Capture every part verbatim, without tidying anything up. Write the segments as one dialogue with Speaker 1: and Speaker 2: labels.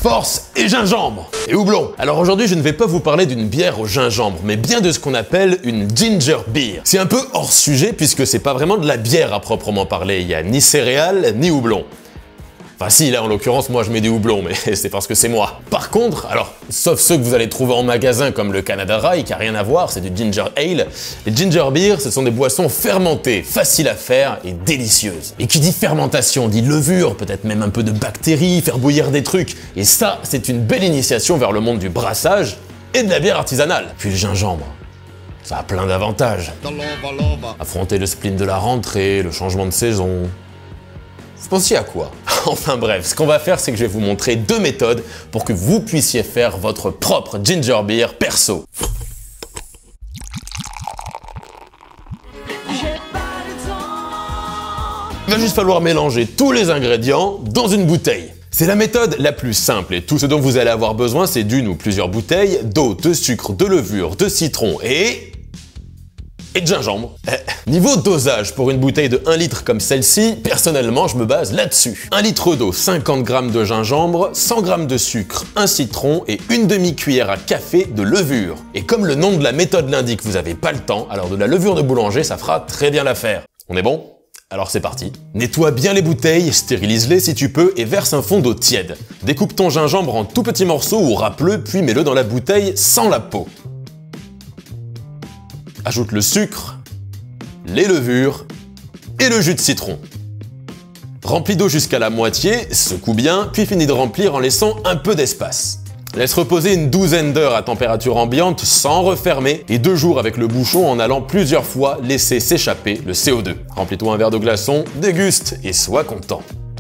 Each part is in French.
Speaker 1: force et gingembre. Et houblon. Alors aujourd'hui, je ne vais pas vous parler d'une bière au gingembre, mais bien de ce qu'on appelle une ginger beer. C'est un peu hors sujet puisque c'est pas vraiment de la bière à proprement parler. Il y a ni céréales, ni houblon. Enfin si, là en l'occurrence, moi je mets des houblons, mais c'est parce que c'est moi. Par contre, alors, sauf ceux que vous allez trouver en magasin comme le Canada Dry, qui a rien à voir, c'est du ginger ale, les ginger beer, ce sont des boissons fermentées, faciles à faire et délicieuses. Et qui dit fermentation, dit levure, peut-être même un peu de bactéries, faire bouillir des trucs. Et ça, c'est une belle initiation vers le monde du brassage et de la bière artisanale. Puis le gingembre. Ça a plein d'avantages. Affronter le spleen de la rentrée, le changement de saison... Vous pensiez à quoi? Enfin bref, ce qu'on va faire, c'est que je vais vous montrer deux méthodes pour que vous puissiez faire votre propre ginger beer perso. Il va juste falloir mélanger tous les ingrédients dans une bouteille. C'est la méthode la plus simple et tout ce dont vous allez avoir besoin, c'est d'une ou plusieurs bouteilles d'eau, de sucre, de levure, de citron et... et de gingembre. Eh. Niveau dosage, pour une bouteille de un litre comme celle-ci, personnellement, je me base là-dessus. un litre d'eau, cinquante grammes de gingembre, cent grammes de sucre, un citron et une demi-cuillère à café de levure. Et comme le nom de la méthode l'indique, vous n'avez pas le temps, alors de la levure de boulanger, ça fera très bien l'affaire. On est bon? Alors c'est parti. Nettoie bien les bouteilles, stérilise-les si tu peux et verse un fond d'eau tiède. Découpe ton gingembre en tout petits morceaux ou râpe-le, puis mets-le dans la bouteille sans la peau. Ajoute le sucre, les levures et le jus de citron. Remplis d'eau jusqu'à la moitié, secoue bien, puis finis de remplir en laissant un peu d'espace. Laisse reposer une douzaine d'heures à température ambiante sans refermer et deux jours avec le bouchon en allant plusieurs fois laisser s'échapper le C O deux. Remplis-toi un verre de glaçon, déguste et sois content.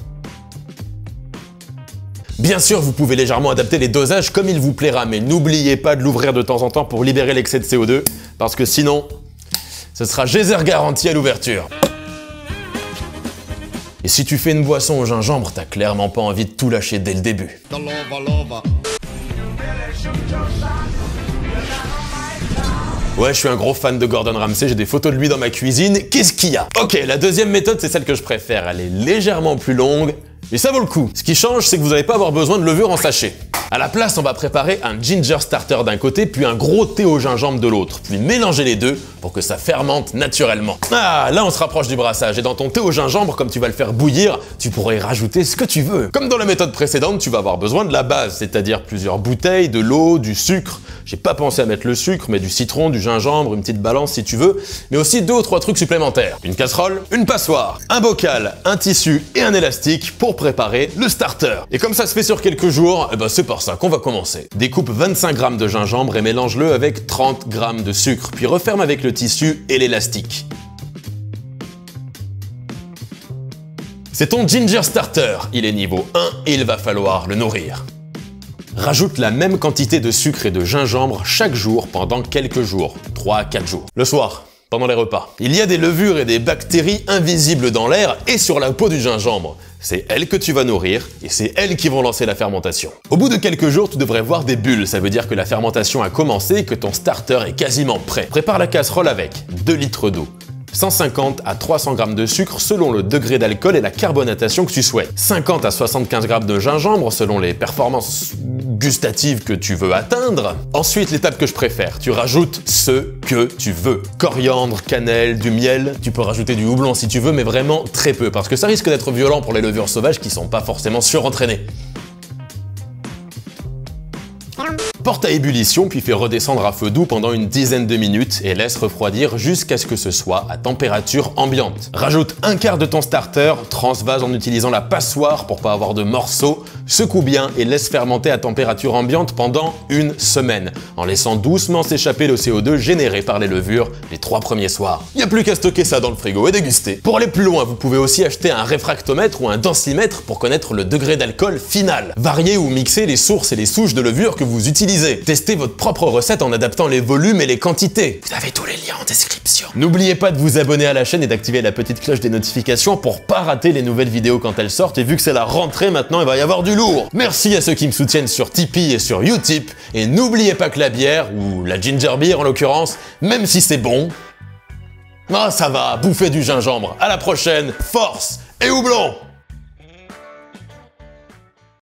Speaker 1: Bien sûr, vous pouvez légèrement adapter les dosages comme il vous plaira, mais n'oubliez pas de l'ouvrir de temps en temps pour libérer l'excès de C O deux, parce que sinon, ce sera geyser garanti à l'ouverture. Et si tu fais une boisson au gingembre, t'as clairement pas envie de tout lâcher dès le début. Ouais, je suis un gros fan de Gordon Ramsay, j'ai des photos de lui dans ma cuisine, qu'est-ce qu'il y a? Ok, la deuxième méthode, c'est celle que je préfère, elle est légèrement plus longue, mais ça vaut le coup. Ce qui change, c'est que vous n'allez pas avoir besoin de levure en sachet. À la place, on va préparer un ginger starter d'un côté, puis un gros thé au gingembre de l'autre, puis mélanger les deux pour que ça fermente naturellement. Ah, là on se rapproche du brassage, et dans ton thé au gingembre, comme tu vas le faire bouillir, tu pourrais y rajouter ce que tu veux. Comme dans la méthode précédente, tu vas avoir besoin de la base, c'est-à-dire plusieurs bouteilles, de l'eau, du sucre. J'ai pas pensé à mettre le sucre, mais du citron, du gingembre, une petite balance si tu veux, mais aussi deux ou trois trucs supplémentaires. Une casserole, une passoire, un bocal, un tissu et un élastique pour préparer le starter. Et comme ça se fait sur quelques jours, eh ben c'est par ça qu'on va commencer. Découpe vingt-cinq grammes de gingembre et mélange-le avec trente grammes de sucre, puis referme avec le tissu et l'élastique. C'est ton ginger starter, il est niveau un et il va falloir le nourrir. Rajoute la même quantité de sucre et de gingembre chaque jour pendant quelques jours, trois à quatre jours. Le soir, pendant les repas. Il y a des levures et des bactéries invisibles dans l'air et sur la peau du gingembre. C'est elles que tu vas nourrir et c'est elles qui vont lancer la fermentation. Au bout de quelques jours, tu devrais voir des bulles, ça veut dire que la fermentation a commencé et que ton starter est quasiment prêt. Prépare la casserole avec deux litres d'eau, cent cinquante à trois cents grammes de sucre selon le degré d'alcool et la carbonatation que tu souhaites. cinquante à soixante-quinze grammes de gingembre selon les performances gustatives que tu veux atteindre. Ensuite, l'étape que je préfère, tu rajoutes ce que tu veux. Coriandre, cannelle, du miel, tu peux rajouter du houblon si tu veux, mais vraiment très peu, parce que ça risque d'être violent pour les levures sauvages qui sont pas forcément surentraînées. Porte à ébullition puis fais redescendre à feu doux pendant une dizaine de minutes et laisse refroidir jusqu'à ce que ce soit à température ambiante. Rajoute un quart de ton starter, transvase en utilisant la passoire pour pas avoir de morceaux, secoue bien et laisse fermenter à température ambiante pendant une semaine, en laissant doucement s'échapper le C O deux généré par les levures les trois premiers soirs. Y a plus qu'à stocker ça dans le frigo et déguster. Pour aller plus loin, vous pouvez aussi acheter un réfractomètre ou un densimètre pour connaître le degré d'alcool final. Variez ou mixez les sources et les souches de levure que vous utilisez. Testez votre propre recette en adaptant les volumes et les quantités. Vous avez tous les liens en description. N'oubliez pas de vous abonner à la chaîne et d'activer la petite cloche des notifications pour pas rater les nouvelles vidéos quand elles sortent. Et vu que c'est la rentrée maintenant, il va y avoir du lourd. Merci à ceux qui me soutiennent sur Tipeee et sur Utip. Et n'oubliez pas que la bière, ou la ginger beer en l'occurrence, même si c'est bon, ah ça va, bouffer du gingembre. À la prochaine, force et houblon!